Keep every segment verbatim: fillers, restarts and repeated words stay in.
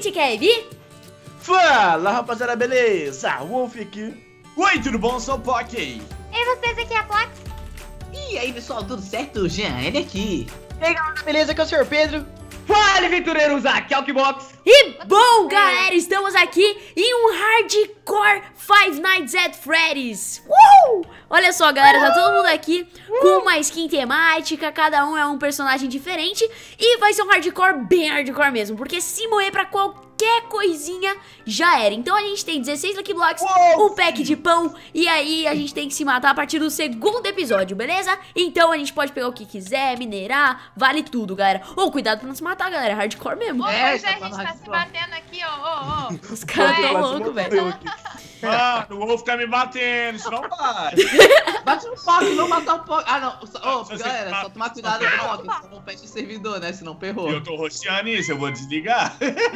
Esse que é Evi? Fala, rapaziada, beleza? Wolf aqui. Oi, tudo bom? Sou o Pock. E vocês aqui, a Plax? E aí, pessoal, tudo certo? Jean, ele aqui. E aí, galera, beleza? Aqui é o senhor Pedro. Fala, aventureiros, aqui é o Kbox. E bom, galera, estamos aqui em um Hardcore Five Nights at Freddy's. Uh! Olha só, galera, tá todo mundo aqui com uma skin temática, cada um é um personagem diferente e vai ser um hardcore bem hardcore mesmo, porque se morrer pra qualquer coisinha já era. Então a gente tem dezesseis Lucky Blocks, um pack de pão e aí a gente tem que se matar a partir do segundo episódio, beleza? Então a gente pode pegar o que quiser, minerar, vale tudo, galera. Ô, oh, cuidado pra não se matar, galera, hardcore mesmo. Ô, É, pois é, tá a gente tá hardcore. se batendo aqui, ó, ó, ó. Os caras tão É. loucos, velho. Mano, o Wolf tá me batendo, isso não vai. Bate no Pock, não matar o Pock. Ah, não. Ô, Se você galera, matar- só tomar cuidado com o Pock. Só não fecha o servidor, né? Senão perrou. Eu tô rosteando isso, eu vou desligar.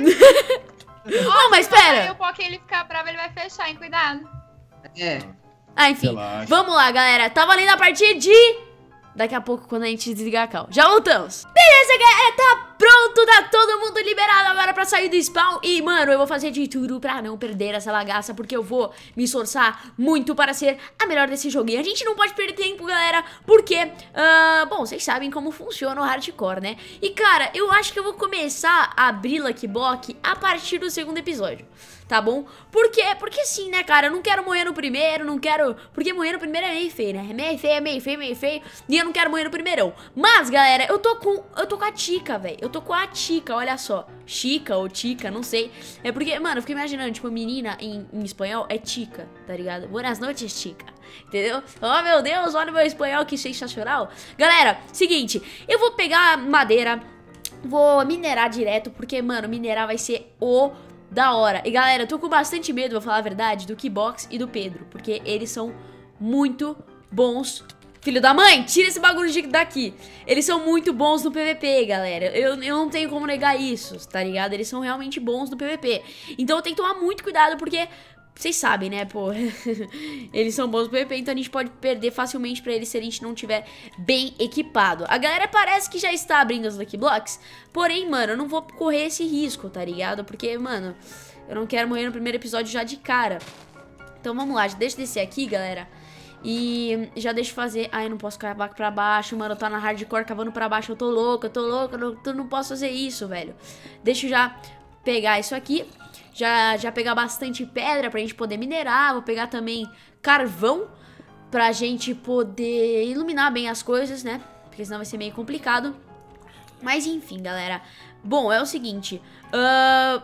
Não, mas Aí pera. o Pock, ele ficar bravo, ele vai fechar, hein? Cuidado. É. Ah, enfim, Relaxa. vamos lá, galera. Tá valendo a partir de... Daqui a pouco, quando a gente desligar a cal. Já voltamos. Beleza, galera, tá pronto, tá todo mundo liberado agora pra sair do spawn. E, mano, eu vou fazer de tudo pra não perder essa bagaça, porque eu vou me esforçar muito para ser a melhor desse jogo. E a gente não pode perder tempo, galera, porque, ah, bom, vocês sabem como funciona o hardcore, né? E, cara, eu acho que eu vou começar a abrir Lucky Block a partir do segundo episódio. Tá bom? Por quê? Porque sim, né, cara? Eu não quero morrer no primeiro, não quero... Porque morrer no primeiro é meio feio, né? É meio feio, é meio feio, meio feio. E eu não quero morrer no primeirão. Mas, galera, eu tô com... Eu tô com a Tica, velho. Eu tô com a Tica, olha só. Chica ou Tica, não sei. É porque, mano, eu fiquei imaginando, tipo, menina em, em espanhol é Tica, tá ligado? Buenas noites, Tica. Entendeu? Oh, meu Deus, olha o meu espanhol, que sensacional. Galera, seguinte. Eu vou pegar madeira, vou minerar direto, porque, mano, minerar vai ser o... da hora. E galera, eu tô com bastante medo, vou falar a verdade, do Kbox e do Pedro, porque eles são muito bons. Filho da mãe, tira esse bagulho de- daqui. Eles são muito bons no P V P, galera. Eu, eu não tenho como negar isso, tá ligado? Eles são realmente bons no P V P. Então eu tenho que tomar muito cuidado, porque... Vocês sabem, né, pô, eles são bons no P V P, então a gente pode perder facilmente pra eles se a gente não tiver bem equipado. A galera parece que já está abrindo as Lucky Blocks, porém, mano, eu não vou correr esse risco, tá ligado? Porque, mano, eu não quero morrer no primeiro episódio já de cara. Então vamos lá, deixa eu descer aqui, galera. E já deixa eu fazer... Ai, eu não posso cavar pra baixo, mano, eu tô na hardcore cavando pra baixo, eu tô louco, eu tô louco, eu não, eu não posso fazer isso, velho. Deixa eu já pegar isso aqui. Já, já pegar bastante pedra pra gente poder minerar. Vou pegar também carvão pra gente poder iluminar bem as coisas, né? Porque senão vai ser meio complicado. Mas enfim, galera. Bom, é o seguinte. Uh,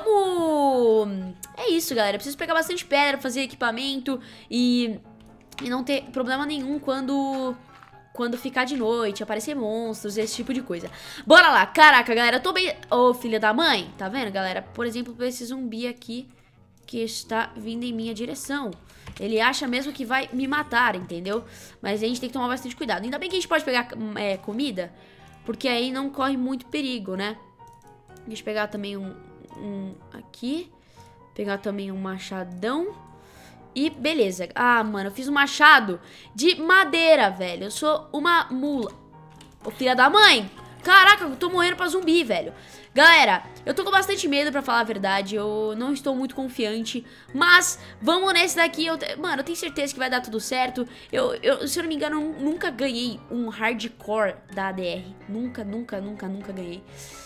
vamos... É isso, galera. Preciso pegar bastante pedra, fazer equipamento e, e não ter problema nenhum quando... Quando ficar de noite, aparecer monstros, esse tipo de coisa. Bora lá, caraca, galera, eu tô bem... Ô, filha da mãe, tá vendo, galera? Por exemplo, esse zumbi aqui que está vindo em minha direção. Ele acha mesmo que vai me matar, entendeu? Mas a gente tem que tomar bastante cuidado. Ainda bem que a gente pode pegar é, comida, porque aí não corre muito perigo, né? Deixa eu pegar também um, um aqui. Pegar também um machadão. E beleza. Ah, mano, eu fiz um machado de madeira, velho. Eu sou uma mula. Ô, filha da mãe. Caraca, eu tô morrendo pra zumbi, velho. Galera, eu tô com bastante medo, pra falar a verdade. Eu não estou muito confiante. Mas vamos nesse daqui. Eu te... Mano, eu tenho certeza que vai dar tudo certo. Eu, eu, se eu não me engano, eu nunca ganhei um hardcore da A D R. Nunca, nunca, nunca, nunca ganhei.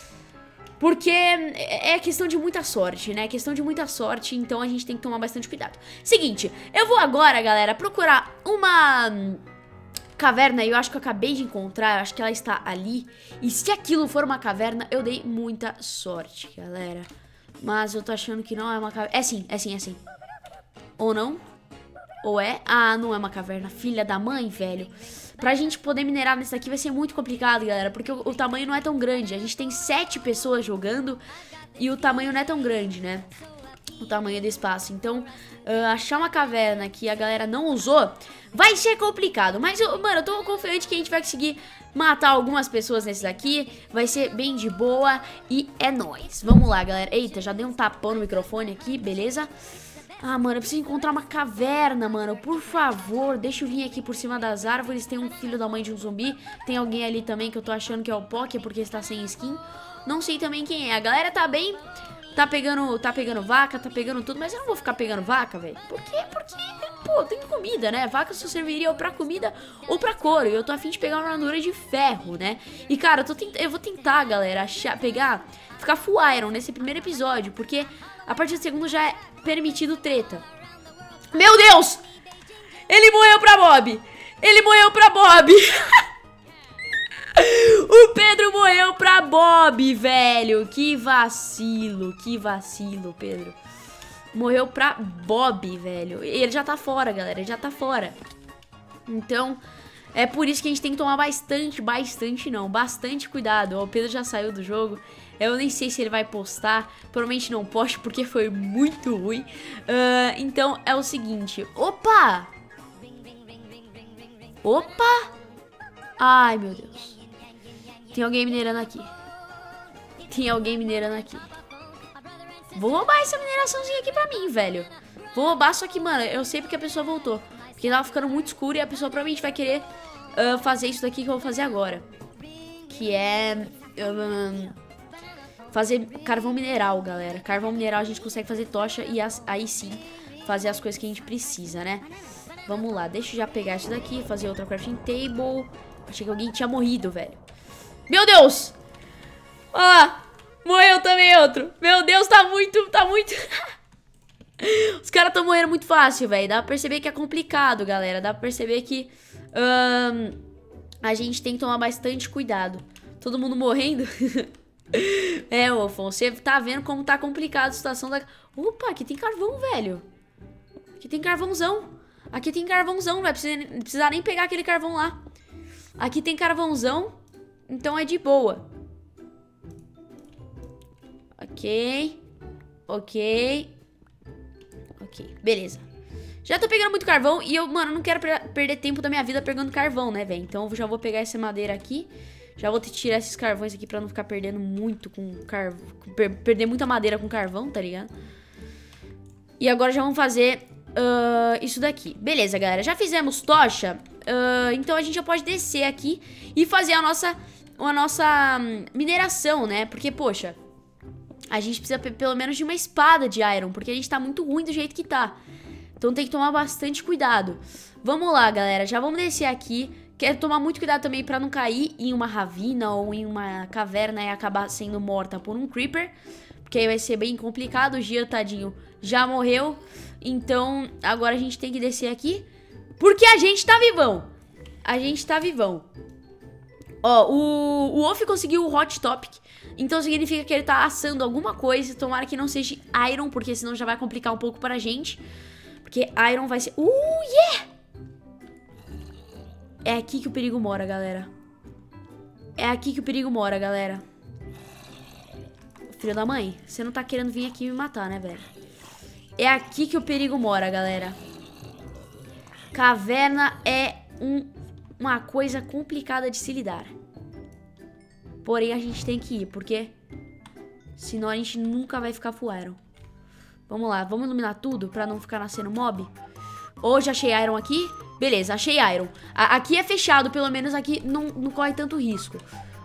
Porque é questão de muita sorte, né? É questão de muita sorte, então a gente tem que tomar bastante cuidado. Seguinte, eu vou agora, galera, procurar uma caverna. Eu acho que eu acabei de encontrar, eu acho que ela está ali. E se aquilo for uma caverna, eu dei muita sorte, galera. Mas eu tô achando que não é uma caverna. É sim, é sim, é sim. Ou não? Ou é? Ah, não é uma caverna. Filha da mãe, velho. Pra gente poder minerar nesse daqui vai ser muito complicado, galera, porque o, o tamanho não é tão grande. A gente tem sete pessoas jogando e o tamanho não é tão grande, né? O tamanho do espaço. Então, uh, achar uma caverna que a galera não usou vai ser complicado. Mas, eu, mano, eu tô confiante que a gente vai conseguir matar algumas pessoas nesse daqui. Vai ser bem de boa e é nóis. Vamos lá, galera. Eita, já dei um tapão no microfone aqui, beleza? Ah, mano, eu preciso encontrar uma caverna, mano. Por favor, deixa eu vir aqui por cima das árvores. Tem um filho da mãe de um zumbi. Tem alguém ali também que eu tô achando que é o Pock, porque está sem skin. Não sei também quem é. A galera tá bem Tá pegando, tá pegando vaca, tá pegando tudo, mas eu não vou ficar pegando vaca, velho. Por quê? Porque, pô, tem comida, né? Vaca só serviria ou pra comida ou pra couro. E eu tô afim de pegar uma armadura de ferro, né? E, cara, eu, tô tent... eu vou tentar, galera, achar, pegar, ficar full iron nesse primeiro episódio, porque a partir do segundo já é permitido treta. Meu Deus! Ele morreu pra Bob! Ele morreu pra Bob! O Pedro morreu pra Bob, velho. Que vacilo, que vacilo, Pedro. Morreu pra Bob, velho. Ele já tá fora, galera, ele já tá fora. Então, é por isso que a gente tem que tomar bastante, bastante não, bastante cuidado. Ó, o Pedro já saiu do jogo. Eu nem sei se ele vai postar. Provavelmente não poste porque foi muito ruim. uh, Então, é o seguinte. Opa! Opa! Ai, meu Deus. Tem alguém minerando aqui. Tem alguém minerando aqui. Vou roubar essa mineraçãozinha aqui pra mim, velho. Vou roubar, só que, mano, eu sei porque a pessoa voltou. Porque tava ficando muito escuro e a pessoa provavelmente vai querer uh, fazer isso daqui que eu vou fazer agora. Que é... Um, fazer carvão mineral, galera. Carvão mineral a gente consegue fazer tocha e as, aí sim fazer as coisas que a gente precisa, né? Vamos lá, deixa eu já pegar isso daqui, fazer outra crafting table. Achei que alguém tinha morrido, velho. Meu Deus! Ah, morreu também outro. Meu Deus, tá muito, tá muito... Os caras tão morrendo muito fácil, velho. Dá pra perceber que é complicado, galera. Dá pra perceber que um, a gente tem que tomar bastante cuidado. Todo mundo morrendo. É, ô, Afonso, você tá vendo como tá complicado a situação da... Opa, aqui tem carvão, velho. Aqui tem carvãozão. Aqui tem carvãozão, não vai precisar, não precisar nem pegar aquele carvão lá. Aqui tem carvãozão, então é de boa. Ok. Ok. Ok, beleza. Já tô pegando muito carvão e eu, mano, não quero per perder tempo da minha vida pegando carvão, né, velho? Então eu já vou pegar essa madeira aqui. Já vou tirar esses carvões aqui pra não ficar perdendo muito com carvão. Per perder muita madeira com carvão, tá ligado? E agora já vamos fazer uh, isso daqui. Beleza, galera. Já fizemos tocha. Uh, então a gente já pode descer aqui e fazer a nossa, a nossa um, mineração, né? Porque, poxa, a gente precisa pelo menos de uma espada de iron, porque a gente tá muito ruim do jeito que tá. Então tem que tomar bastante cuidado. Vamos lá, galera. Já vamos descer aqui. Quero tomar muito cuidado também pra não cair em uma ravina ou em uma caverna e acabar sendo morta por um creeper. Porque aí vai ser bem complicado. O Gia, tadinho, já morreu. Então agora a gente tem que descer aqui. Porque a gente tá vivão. A gente tá vivão. Ó, o, o Wolf conseguiu o Hot Topic. Então significa que ele tá assando alguma coisa. Tomara que não seja Iron, porque senão já vai complicar um pouco pra gente. Porque Iron vai ser... Uh, yeah! É aqui que o perigo mora, galera. É aqui que o perigo mora, galera. Filho da mãe, você não tá querendo vir aqui me matar, né, velho? É aqui que o perigo mora, galera. Caverna é um, uma coisa complicada de se lidar. Porém, a gente tem que ir, porque senão a gente nunca vai ficar full iron. Vamos lá, vamos iluminar tudo pra não ficar nascendo mob. Hoje achei iron aqui. Beleza, achei iron. A aqui é fechado, pelo menos aqui não, não corre tanto risco.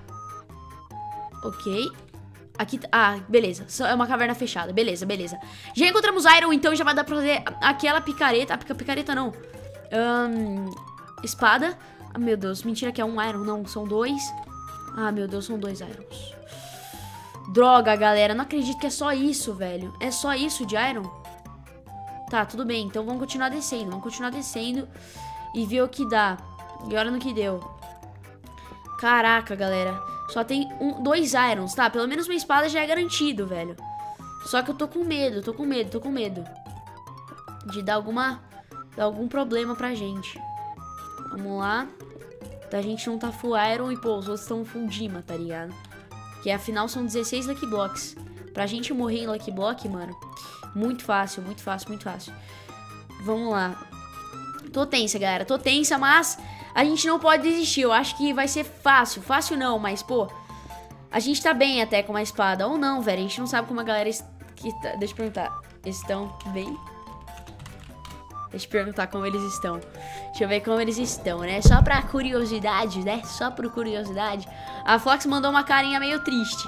Ok. Aqui, ah, beleza, é uma caverna fechada, beleza, beleza. Já encontramos iron, então já vai dar pra fazer aquela picareta. A picareta não. Um, espada. Ah, meu Deus, mentira que é um iron, não, são dois. Ah, meu Deus, são dois irons. Droga, galera, não acredito que é só isso, velho. É só isso de iron? Tá, tudo bem, então vamos continuar descendo. Vamos continuar descendo e ver o que dá. E olha no que deu. Caraca, galera. Só tem um, dois irons, tá? Pelo menos uma espada já é garantido, velho. Só que eu tô com medo, tô com medo, tô com medo de dar alguma... dar algum problema pra gente. Vamos lá. Da gente não tá full iron e, pô, os outros estão full dima, tá ligado? Que afinal são dezesseis Lucky Blocks. Pra gente morrer em Lucky Block, mano... Muito fácil, muito fácil, muito fácil. Vamos lá. Tô tensa, galera. Tô tensa, mas a gente não pode desistir. Eu acho que vai ser fácil. Fácil não, mas, pô, a gente tá bem até com uma espada. Ou não, velho. A gente não sabe como a galera... Que tá... Deixa eu perguntar. Estão bem? Deixa eu perguntar como eles estão. Deixa eu ver como eles estão, né? Só pra curiosidade, né? Só por curiosidade. A Fox mandou uma carinha meio triste.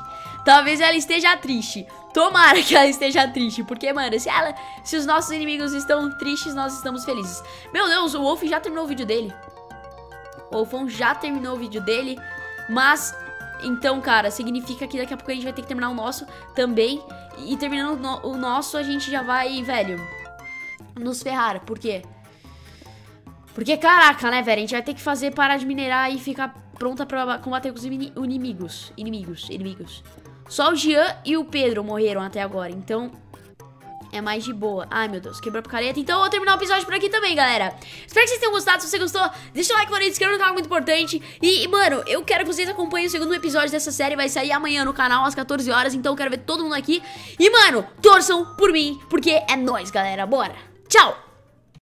talvez ela esteja triste. Tomara que ela esteja triste, porque, mano, se ela, se os nossos inimigos estão tristes, nós estamos felizes. Meu Deus, o Wolf já terminou o vídeo dele. O Wolfão já terminou o vídeo dele, mas, então, cara, significa que daqui a pouco a gente vai ter que terminar o nosso também. E terminando o, no, o nosso, a gente já vai, velho, nos ferrar. Por quê? Porque, caraca, né, velho, a gente vai ter que fazer parar de minerar e ficar pronta pra combater com os inimigos. Inimigos, inimigos. Só o Jean e o Pedro morreram até agora, então é mais de boa. Ai, meu Deus, quebrou a picareta. Então eu vou terminar o episódio por aqui também, galera. Espero que vocês tenham gostado. Se você gostou, deixa o like, mano, e se inscreva no canal, muito importante. E, mano, eu quero que vocês acompanhem o segundo episódio dessa série. Vai sair amanhã no canal, às quatorze horas. Então eu quero ver todo mundo aqui. E, mano, torçam por mim, porque é nóis, galera. Bora. Tchau.